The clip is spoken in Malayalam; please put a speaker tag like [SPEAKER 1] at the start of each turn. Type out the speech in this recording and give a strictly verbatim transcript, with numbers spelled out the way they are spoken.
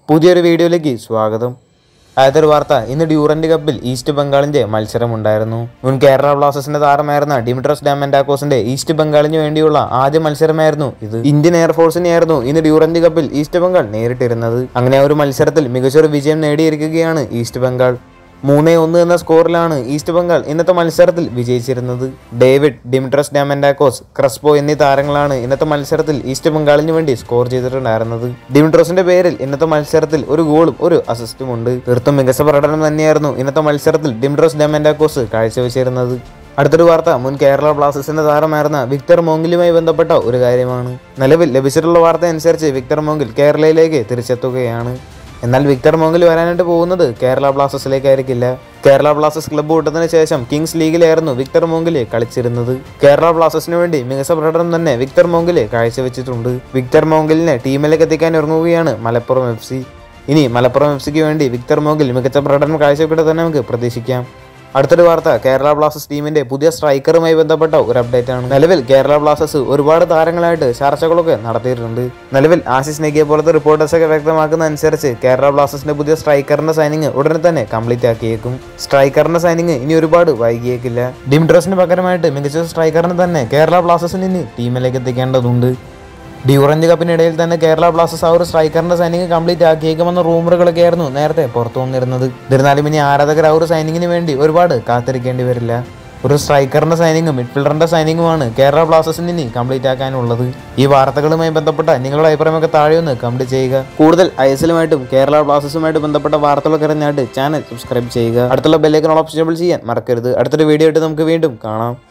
[SPEAKER 1] പുതിയൊരു വീഡിയോയിലേക്ക് സ്വാഗതം. ആദ്യത്തെ വാർത്ത, ഇന്ന് ഡ്യൂറന്റ് കപ്പിൽ ഈസ്റ്റ് ബംഗാളിന്റെ മത്സരമുണ്ടായിരുന്നു. മുൻ കേരള ബ്ലാസ്റ്റേഴ്സിന്റെ താരമായിരുന്ന ഡിമിട്രോസ് ഡയമന്റാക്കോസിന്റെ ഈസ്റ്റ് ബംഗാളിന് വേണ്ടിയുള്ള ആദ്യ മത്സരമായിരുന്നു ഇത്. ഇന്ത്യൻ എയർഫോഴ്സിനെയായിരുന്നു ഇന്ന് ഡ്യൂറന്റ് കപ്പിൽ ഈസ്റ്റ് ബംഗാൾ നേരിട്ടിരുന്നത്. അങ്ങനെ ഒരു മത്സരത്തിൽ മികച്ചൊരു വിജയം നേടിയിരിക്കുകയാണ് ഈസ്റ്റ് ബംഗാൾ. മൂന്നേ ഒന്ന് എന്ന സ്കോറിലാണ് ഈസ്റ്റ് ബംഗാൾ ഇന്നത്തെ മത്സരത്തിൽ വിജയിച്ചിരുന്നത്. ഡേവിഡ്, ഡിമിട്രോസ് ഡയമന്റാക്കോസ്, ക്രസ്പോ എന്നീ താരങ്ങളാണ് ഇന്നത്തെ മത്സരത്തിൽ ഈസ്റ്റ് ബംഗാളിന് വേണ്ടി സ്കോർ ചെയ്തിട്ടുണ്ടായിരുന്നത്. ഡിമിട്രോസിന്റെ പേരിൽ ഇന്നത്തെ മത്സരത്തിൽ ഒരു ഗോളും ഒരു അസിസ്റ്റും ഉണ്ട്. തീർത്തും മികച്ച പ്രകടനം തന്നെയായിരുന്നു ഇന്നത്തെ മത്സരത്തിൽ ഡിമിട്രോസ് ഡയമന്റാക്കോസ് കാഴ്ചവെച്ചിരുന്നത്. അടുത്തൊരു വാർത്ത, മുൻ കേരള ബ്ലാസ്റ്റേഴ്സിന്റെ താരമായിരുന്ന വിക്ടർ മോങ്കിലുമായി ബന്ധപ്പെട്ട ഒരു കാര്യമാണ്. നിലവിൽ ലഭിച്ചിട്ടുള്ള വാർത്ത അനുസരിച്ച് വിക്ടർ മോങ്കിൽ കേരളയിലേക്ക് തിരിച്ചെത്തുകയാണ്. എന്നാൽ വിക്ടർ മോങ്കിൽ വരാനായിട്ട് പോകുന്നത് കേരള ബ്ലാസ്റ്റേഴ്സിലേക്കായിരിക്കില്ല. കേരള ബ്ലാസ്റ്റേഴ്സ് ക്ലബ്ബ് വിട്ടതിന് ശേഷം കിങ്സ് ലീഗിലായിരുന്നു വിക്ടർ മോങ്കില് കളിച്ചിരുന്നത്. കേരള ബ്ലാസ്റ്റേഴ്സിന് വേണ്ടി മികച്ച പ്രകടനം തന്നെ വിക്ടർ മോങ്കില് കാഴ്ചവെച്ചിട്ടുണ്ട്. വിക്ടർ മോങ്കിലിനെ ടീമിലേക്ക് എത്തിക്കാൻ ഇറങ്ങുകയാണ് മലപ്പുറം എഫ് സി. ഇനി മലപ്പുറം എഫ് സിക്ക് വേണ്ടി വിക്ടർ മോങ്കിൽ മികച്ച പ്രകടനം കാഴ്ചവെക്കിട്ട് തന്നെ നമുക്ക് പ്രതീക്ഷിക്കാം. അടുത്തൊരു വാർത്ത, കേരള ബ്ലാസ്റ്റേഴ്സ് ടീമിന്റെ പുതിയ സ്ട്രൈക്കറുമായി ബന്ധപ്പെട്ട ഒരു അപ്ഡേറ്റ് ആണ്. നിലവിൽ കേരള ബ്ലാസ്റ്റേഴ്സ് ഒരുപാട് താരങ്ങളായിട്ട് ചർച്ചകളൊക്കെ നടത്തിയിട്ടുണ്ട്. നിലവിൽ ആശിഷ് നെഗിയെ പോലത്തെ റിപ്പോർട്ടേഴ്സ് ഒക്കെ വ്യക്തമാക്കുന്ന അനുസരിച്ച് കേരള ബ്ലാസ്റ്റേഴ്സിന്റെ പുതിയ സ്ട്രൈക്കറിന്റെ സൈനിങ് ഉടനെ തന്നെ കംപ്ലീറ്റ് ആക്കിയേക്കും. സ്ട്രൈക്കറിന്റെ സൈനിങ് ഇനി ഒരുപാട് വൈകിയേക്കില്ല. ഡിമിട്രോസിന് പകരമായിട്ട് മികച്ച സ്ട്രൈക്കറിനെ തന്നെ കേരള ബ്ലാസ്റ്റേഴ്സിന് ഇനി ടീമിലേക്ക് എത്തിക്കേണ്ടതുണ്ട്. ഡ്യൂറന്റ് കപ്പിനിടയിൽ തന്നെ കേരള ബ്ലാസ്റ്റേഴ്സ് ആ ഒരു സ്ട്രൈക്കറിന്റെ സൈനിങ് കംപ്ലീറ്റ് ആക്കിയേക്കുമെന്ന റൂമറുകളൊക്കെ ആയിരുന്നു നേരത്തെ പുറത്തു വന്നിരുന്നത്. എന്നിരുന്നാലും ഇനി ആരാധകർ ആ ഒരു സൈനിങ്ങിന് വേണ്ടി ഒരുപാട് കാത്തിരിക്കേണ്ടി വരില്ല. ഒരു സ്ട്രൈക്കറിന്റെ സൈനിങ്ങും മിഡ്ഫീൽഡറിന്റെ സൈനിങ്ങുമാണ് കേരള ബ്ലാസ്റ്റേഴ്സിന് ഇനി കംപ്ലീറ്റ് ആക്കാനുള്ളത്. ഈ വാർത്തകളുമായി ബന്ധപ്പെട്ട നിങ്ങളുടെ അഭിപ്രായമൊക്കെ താഴെയൊന്ന് കമന്റ് ചെയ്യുക. കൂടുതൽ ഐ എസ് എല്ലുമായിട്ടും കേരള ബ്ലാസ്റ്റേഴ്സുമായിട്ട് ബന്ധപ്പെട്ട വാർത്തകളൊക്കെ അറിഞ്ഞായിട്ട് ചാനൽ സബ്സ്ക്രൈബ് ചെയ്യുക. അടുത്തുള്ള ബെല്ലൈക്കൺ ഓപ്ഷൻ ചെയ്യാൻ മറക്കരുത്. അടുത്തൊരു വീഡിയോ ആയിട്ട് നമുക്ക് വീണ്ടും കാണാം.